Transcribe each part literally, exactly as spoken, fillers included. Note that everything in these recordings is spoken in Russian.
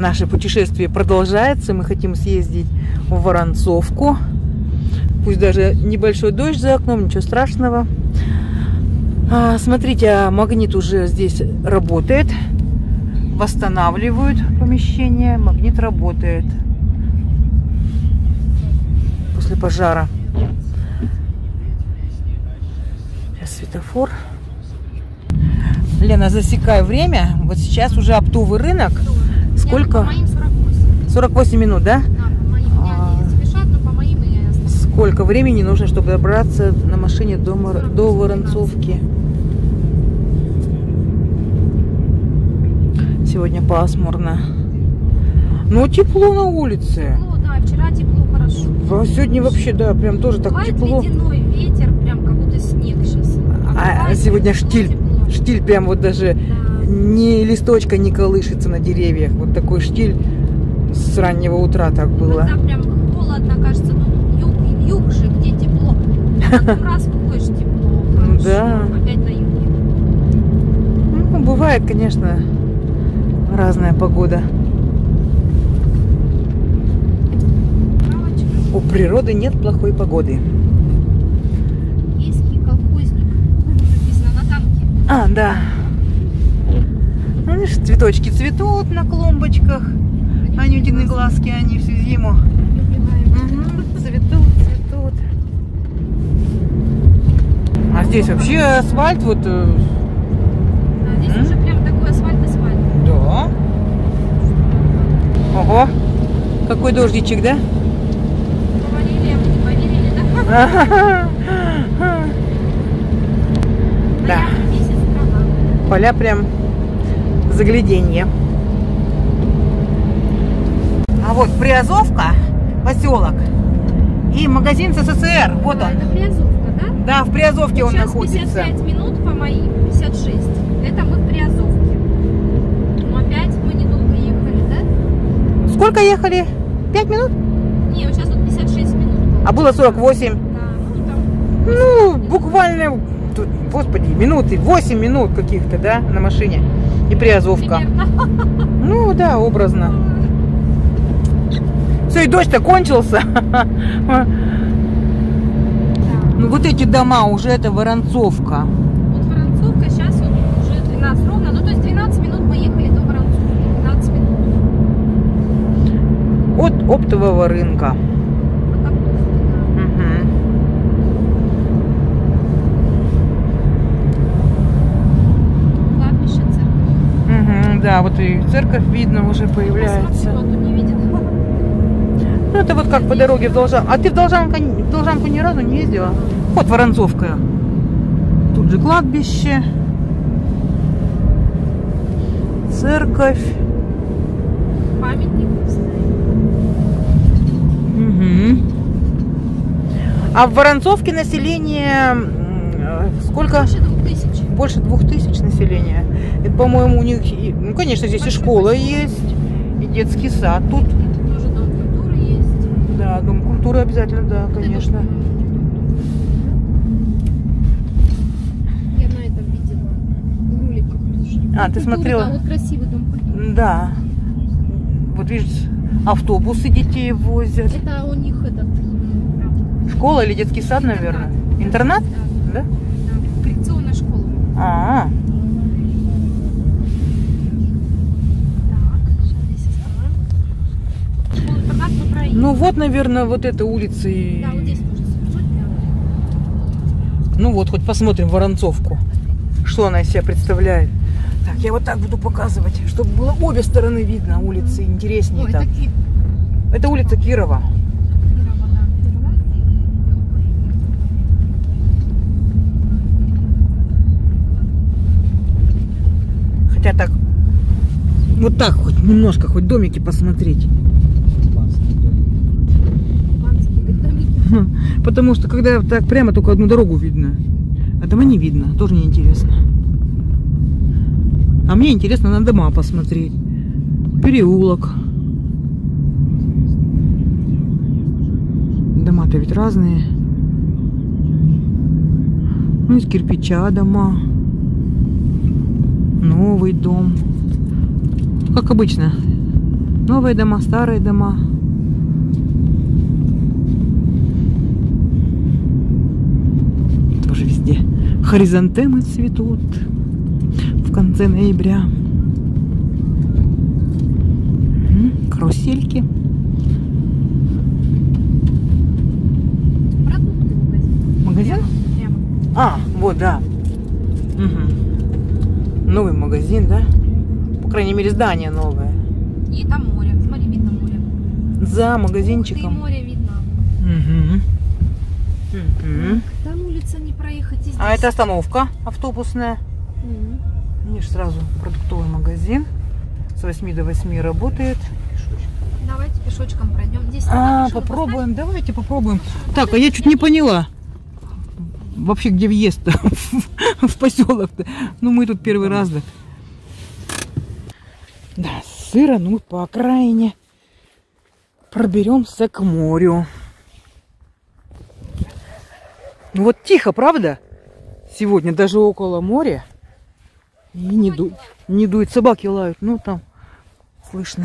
наше путешествие продолжается. Мы хотим съездить в Воронцовку. Пусть даже небольшой дождь за окном, ничего страшного. А, смотрите, магнит уже здесь работает. Восстанавливают помещение. Магнит работает после пожара. Сейчас светофор. Лена, засекай время. Вот сейчас уже оптовый рынок. Сколько? сорок восемь минут, да? Сколько времени нужно, чтобы добраться на машине до, до Воронцовки? Сегодня пасмурно. Но тепло на улице. Тепло, да, вчера тепло, хорошо. А сегодня вообще, да, прям тоже так бывает тепло. Ледяной ветер, прям как будто снег сейчас. А, а сегодня тепло, штиль. тепло. Штиль прям вот даже да. ни листочка не колышется на деревьях. Вот такой штиль с раннего утра так было. Иногда прям холодно, кажется, ну юг, юг же, где тепло. А потом раз выходишь, тепло. Хорошо, да. Опять на юге. Ну, бывает, конечно, разная погода. Правочка. У природы нет плохой погоды. Есть колхозник. Написано на танке. А, да. Ну, видишь, цветочки цветут на клумбочках. Анютины глазки, они всю зиму. Угу, цветут, цветут. А здесь вообще асфальт вот. Да, здесь М? уже прям такой асфальт-асфальт. Да. Ого. Какой дождичек, да? Говорили, а вы не поверили, да? Да. Ноябрь месяц, трава. Поля прям загляденье. А вот Приазовка, поселок, и магазин СССР. Вот Да, он. это Приазовка, да? Да, в Приазовке он Сейчас находится. пятьдесят пять минут по моим, пятьдесят шесть. Это мы в Приазовке. Ну опять мы недолго ехали, да? Сколько ехали? Пять минут? Не, вот сейчас вот пятьдесят шесть минут. А было сорок восемь. Да, ну там. Ну, буквально, тут, господи, минуты, восемь минут каких-то, да, на машине. И Приазовка. Примерно. Ну, да, образно. Все, и дождь-то кончился. Да. Ну, вот эти дома уже, это Воронцовка. Вот Воронцовка, сейчас вот уже двенадцать ровно. Ну, то есть двенадцать минут мы ехали до Воронцовки. двенадцать минут. От оптового рынка. Вот так вот, да. Угу. Кладбище, церковь. Угу, да, вот и церковь видно уже появляется. Посмотри, вот тут не видит. Ну, это вот как по дороге в Должанку. А ты в Должанку, в Должанку ни разу не ездила? Вот Воронцовка. Тут же кладбище. Церковь. Памятник стоит. Угу. А в Воронцовке население м, сколько? Больше двух тысяч. Больше двух тысяч населения. Это, по-моему, у них, и- ну, конечно, здесь и школа есть, и детский сад тут. Тоже дом культуры есть. Да, дом культуры обязательно, да, конечно. Я на этом видела. В роликах тоже. А, ты смотрела? Да, вот красивый дом культуры. Да. Вот видишь, автобусы детей возят. Это у них этот... м, Школа или детский сад, наверное? Интернат? Да, Да? да. Коррекционная школа. А, Так, сейчас здесь остановим. Школа-интернат по троим. ну вот, наверное, вот эта улица и... Да, вот здесь тоже свернуть прямо. Ну вот, хоть посмотрим Воронцовку. Что она из себя представляет. Так, я вот так буду показывать, чтобы было обе стороны видно улицы, интереснее Ой, так. это Ки- Это улица Кирова. Кирова, да. Кирова. Хотя так, вот так хоть немножко, хоть домики посмотреть. Кубанские домики. Потому что когда так прямо только одну дорогу видно, а дома не видно, тоже неинтересно. А мне интересно на дома посмотреть. Переулок. Дома-то ведь разные. Ну, из кирпича дома. Новый дом. Как обычно. Новые дома, старые дома. Тоже везде хризантемы цветут в конце ноября. Карусельки. Продукты магазин. Магазин? Прямо. А, вот, да. Угу. Новый магазин, да? По крайней мере, здание новое. И там море. Смотри, видно море. За И магазинчиком. море видно. Угу. Угу. Там улица не проехать. И здесь. А это остановка автобусная. Мгм. Видишь, сразу продуктовый магазин. С восьми до восьми работает. Давайте пешочком пройдем. Здесь А, машину попробуем, давайте попробуем. Так, а я чуть не поняла. Вообще, где въезд-то? В поселок-то. Ну, мы тут первый раз, да. Да, сыро, по окраине. Проберемся к морю. Ну вот тихо, правда? Сегодня даже около моря. И не, ду... не дует, собаки лают. Ну, там слышно.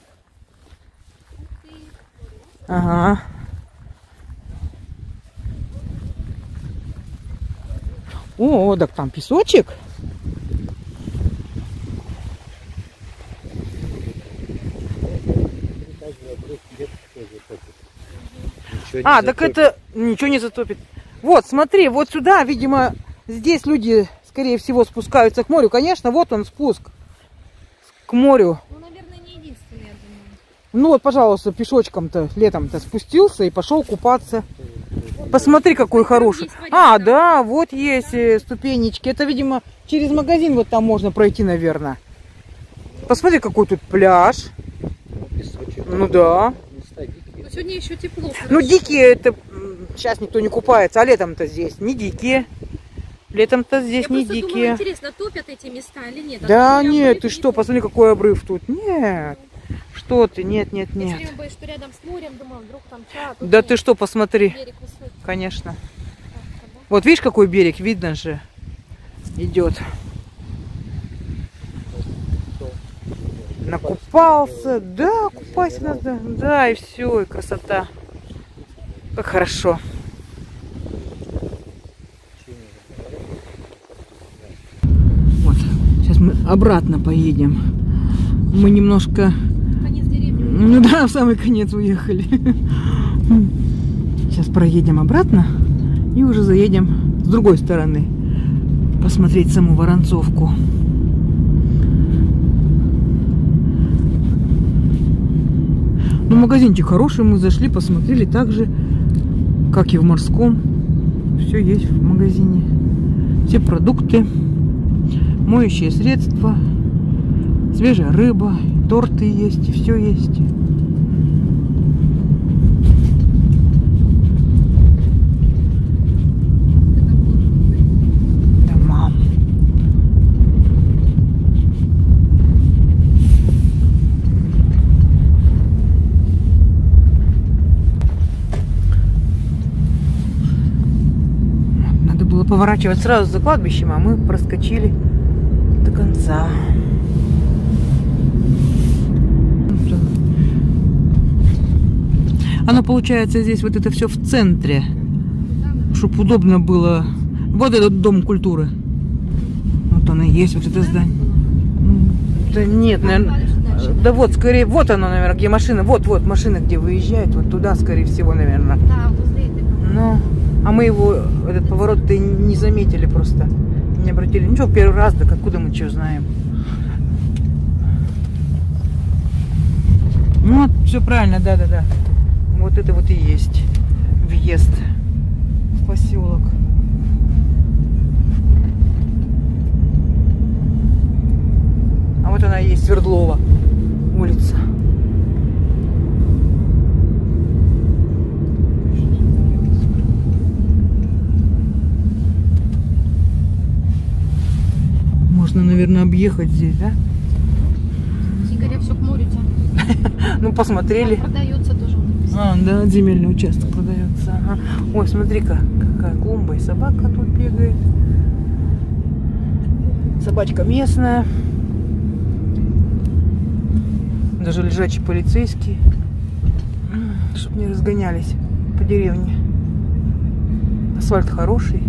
Ага. О, так там песочек. А, так это ничего не затопит. Вот, смотри, вот сюда, видимо, здесь люди, скорее всего, спускаются к морю. Конечно, вот он спуск к морю. Ну, наверное, не единственный, я думаю. Ну вот, пожалуйста, пешочком-то летом-то спустился и пошел купаться. Посмотри, какой хороший. А, да, вот есть э, ступенечки. Это, видимо, через магазин вот там можно пройти, наверное. Посмотри, какой тут пляж. Ну да. Но сегодня еще тепло. Ну дикие это сейчас никто не купается, а летом-то здесь не дикие. Летом-то здесь Я не просто дикие. думала, интересно, топят эти места или нет? Да А нет, обрыв ты не что, топят. посмотри, какой обрыв тут. Нет. Что ты? Нет, нет, Я все нет. время боюсь, что рядом с морем, думаю, вдруг там чат. Да ты что, посмотри. Берег высокий. Конечно. Так, да. Вот видишь, какой берег, видно же. Идет. Накупался. Да, купайся надо. Да, и все, и красота. Как хорошо. Вот. Сейчас мы обратно поедем. Мы немножко... Конец деревни. Ну да, в самый конец уехали. Сейчас проедем обратно и уже заедем с другой стороны посмотреть саму Воронцовку. Ну, магазинчик хороший, мы зашли, посмотрели так же, как и в морском. Все есть в магазине. Все продукты, моющие средства, свежая рыба, торты есть, и все есть. Дома. Надо было поворачивать сразу за кладбищем, а мы проскочили до конца. Оно получается здесь вот это все в центре, чтобы удобно было. Вот этот дом культуры. Вот оно и есть, вот это здание. Да нет, наверное. Да вот, скорее, вот оно, наверное, где машина. Вот, вот, машина, где выезжает. Вот туда, скорее всего, наверное. Да, возле этой. Ну, а мы его, этот поворот-то и не заметили просто. Не обратили. Ничего, первый раз, так откуда мы что знаем? Ну, вот, все правильно, да-да-да. Вот это вот и есть въезд в поселок. А вот она и есть, Свердлова улица. Можно, наверное, объехать здесь, да? Игоря все к морю тянет. Ну, посмотрели. Там продается тоже. А, да, земельный участок продается. Ага. Ой, смотри-ка, какая клумба, и собака тут бегает. Собачка местная. Даже лежачие полицейские, чтобы не разгонялись по деревне. Асфальт хороший.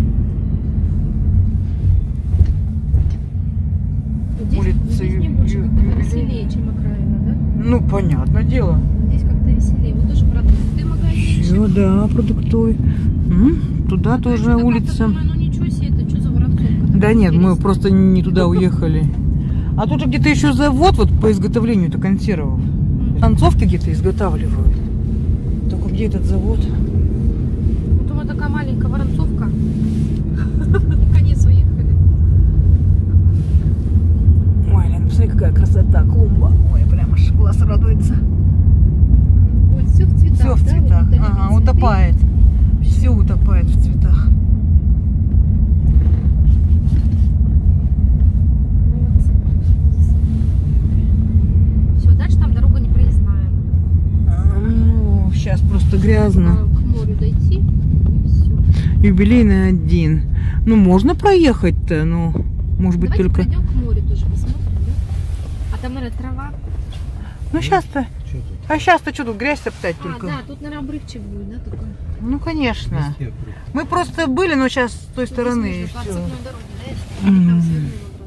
Здесь, Улица здесь мне больше Ю- как-то Ю- веселее, чем окраина, да? Ну, понятное дело. Здесь как-то веселее. Вот тоже продукты магазинчик. Все, да, продуктовый. М, Туда Ну, тоже я как-то улица. думаю, ну ничего себе, это что за воронцовка? Да нет, мы Интересно. просто не туда уехали. А тут где-то еще завод вот по изготовлению-то консервов. Концовки где-то изготавливают. Только где этот завод? Вот у меня такая маленькая воронцовка. Конец уехали. Ой, Лен, посмотри, какая красота, клумба. Ой, прям аж глаз радуется. Вот все в цветах. Все в да? цветах. Вот Ага, цветы. утопает. Все утопает в цветах. Молодцы. Все, дальше там дорога не проездная. А, ну, сейчас просто грязно. А, К морю дойти. И все. Юбилейный один. Ну, можно проехать-то, но, может быть, Давайте только... пройдем к морю тоже посмотрим, да? А там, наверное, трава. Ну, сейчас-то... Что тут? А сейчас-то что тут, грязь топтать А, только? да, тут, наверное, обрывчик будет, да, такой? Ну, конечно. Везде круг. Мы просто были, но сейчас с той Тут стороны. здесь и можно по всё. обсыпной дороге, да, если или там М. свернул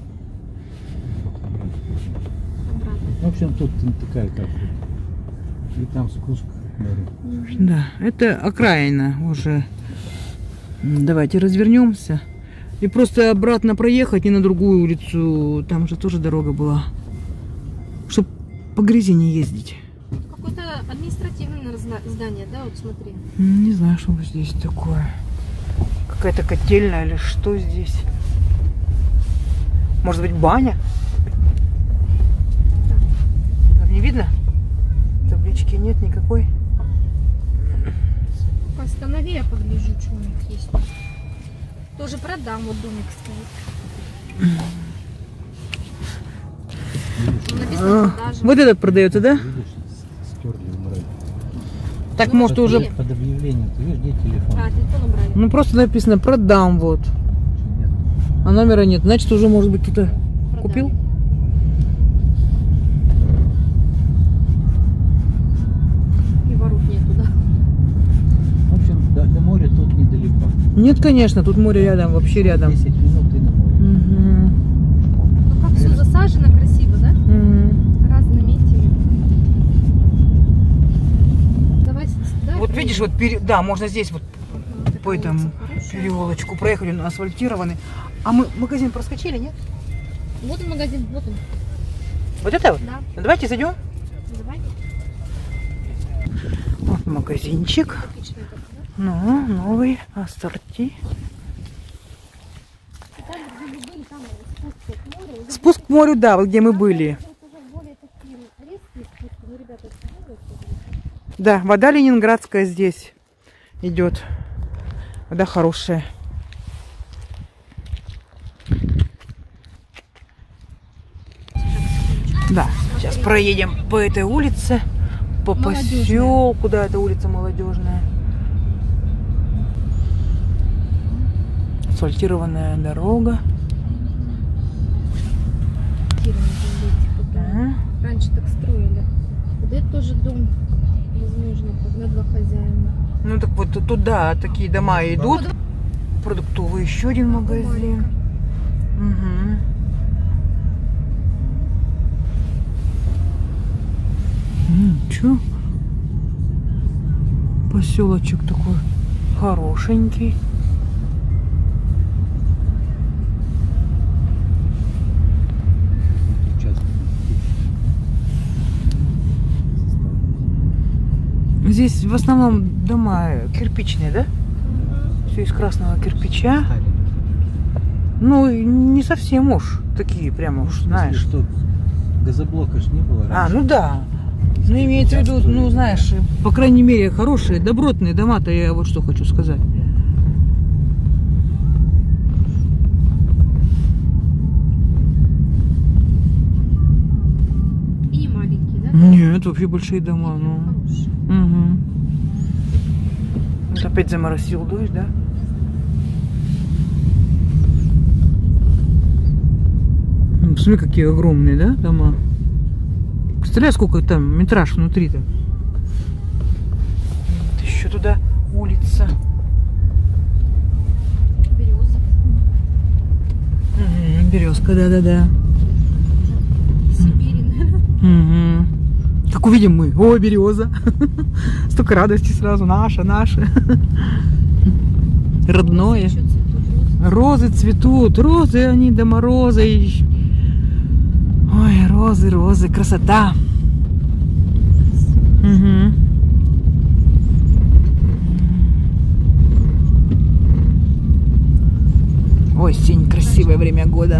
обратно. Обратно. В общем, тут такая как бы. И там спуск к морю. Да, это окраина уже. М, Давайте развернемся. И просто обратно проехать и на другую улицу. Там же тоже дорога была. Чтоб по грязи не ездить. Какое-то административное, наверное, зна- здание, да, вот смотри. М, Не знаю, что здесь такое. Какая-то котельная или что здесь? Может быть, баня? Так, не видно? Таблички нет никакой. Останови, я погляжу, что у них есть. Тоже продам, вот домик стоит. Ну, написано А, продажа. вот этот продается, да? Видишь, с- стерли убрали. Так, Ну, может, вот уже... где? Под объявлением, ты видишь, где телефон? А, телефон убрали. Ну, просто написано «продам», вот. Нет. А номера нет. Значит, уже, может быть, кто-то Продали. купил? И ворот нету, да? В общем, до, до моря тут недалеко. Нет, конечно, тут море рядом, вообще рядом. десять минут и на море. Мгм. Ну, как все засажено красиво, да? Мгм. Разными этими. Давайте, да, Вот проедем. видишь, вот пере- да, можно здесь вот Вот такая по этому улица хорошая. переулочку проехали, он асфальтированный. А мы магазин проскочили, нет? Вот он магазин, вот он. Вот это вот? Да, Ну, давайте зайдем. давай. Вот магазинчик. Отличный такой, да? Ну, новый ассорти. Там, где мы были, там спуск к морю. Вот Спуск к морю, да, вот где мы были. здесь уже более такие резкие спуски. Ну, ребята, это Да, вода ленинградская здесь идет. Вода хорошая. Да, сейчас проедем по этой улице, по Молодежная. поселку, да, это улица молодежная. Асфальтированная дорога. Да. Раньше так строили. Вот это тоже дом, возможно, как на два хозяина. Ну так вот туда такие дома идут. Продуктовый еще один магазин. Угу. Чё? Поселочек такой хорошенький. Сейчас. Здесь в основном дома кирпичные, да? Все из красного кирпича. Ну, не совсем уж такие, прямо уж, знаешь. Что газоблока ж не было А, раньше. ну да. Ну, имеется в виду, ну, знаешь, по крайней мере, хорошие, добротные дома-то, я вот что хочу сказать. И не маленькие, да? Нет, вообще большие дома, ну. Хорошие. Угу. Вот опять заморосил дождь, да? Ну, посмотри, какие огромные, да, дома. Кстати, Представляешь, сколько там метраж внутри-то? Еще туда улица. Береза. Угу, березка, да-да-да. Сибири, наверное. Угу. Так увидим мы. О, береза. Столько радости сразу. Наша, наша. Родное. Еще цветут розы. Розы цветут. Розы, они до мороза. Ой, розы, розы. Красота. Угу. Осень. Красивое время года.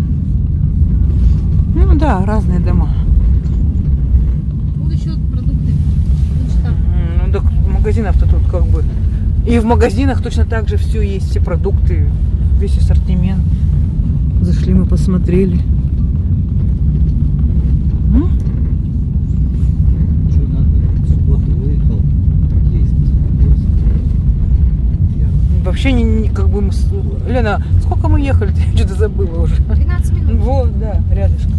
Ну да, разные дома. Вот еще продукты. Лучше там. Ну так магазинов-то тут как бы. И в магазинах точно так же все есть, все продукты, весь ассортимент. Зашли мы, посмотрели. М? Что надо? В субботу выехал. Есть. Я Вообще не, не- как бы мы с- Лена, сколько мы ехали? Я что-то забыла уже. двенадцать минут. Вот, да, рядышком.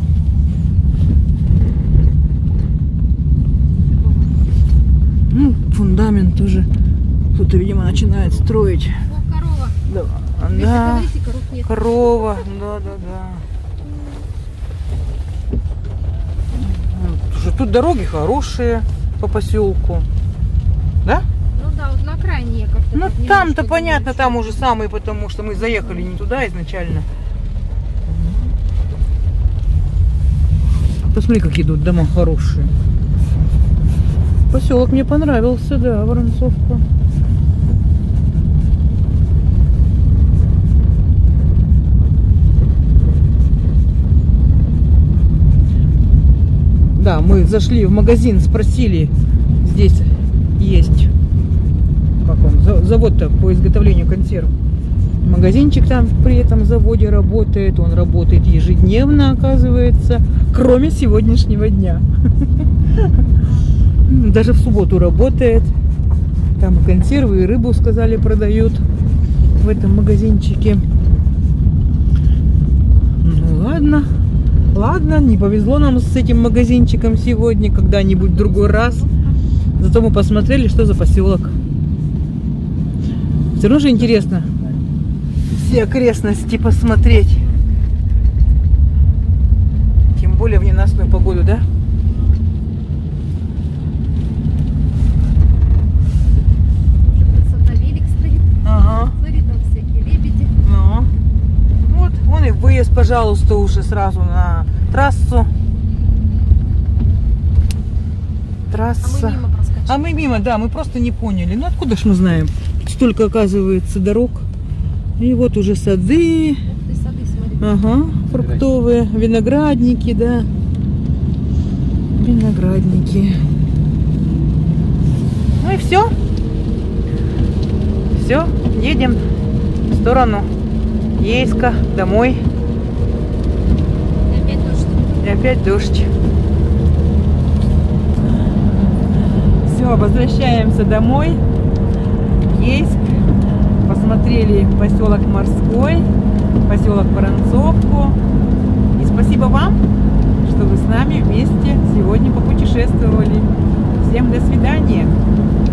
Ну, фундамент тоже. Кто-то, видимо, начинает строить. О, корова. Да. Видите, Да. говорите, коров нет. Корова, да, да, да. Ну, слушай, тут дороги хорошие по поселку. Да? Ну да, вот на окраине я как-то. Ну так там-то немножко понятно, думаю, там что- уже самые, потому что мы заехали не туда изначально. Посмотри, какие тут дома хорошие. Поселок мне понравился, да, Воронцовка. Да, мы зашли в магазин, спросили, здесь есть, как он, за- завод-то по изготовлению консерв. Магазинчик там при этом заводе работает, он работает ежедневно, оказывается, кроме сегодняшнего дня. Даже в субботу работает. Там и консервы, и рыбу, сказали, продают в этом магазинчике. Ну ладно. Ладно, не повезло нам с этим магазинчиком сегодня, когда-нибудь в другой раз. Зато мы посмотрели, что за поселок. Все равно же интересно все окрестности посмотреть. Тем более в ненастную погоду, да? Красота, велик стоит. Ага. Смотри, там всякие лебеди. Ну. Вот, вон и выезд, пожалуйста, уже сразу на трассу. А Трасса. мы мимо проскочили. А мы мимо, да, мы просто не поняли. Ну откуда ж мы знаем? Столько, оказывается, дорог. И вот уже сады. Ух ты, сады, смотри. Ага, фруктовые, виноградники, да. Виноградники. Ну и все. Все, едем в сторону Ейска, домой. И опять дождь. И опять дождь. Все, возвращаемся домой. Ейск. Посмотрели поселок Морской, поселок Воронцовку. И спасибо вам, что вы с нами вместе сегодня попутешествовали. Всем до свидания.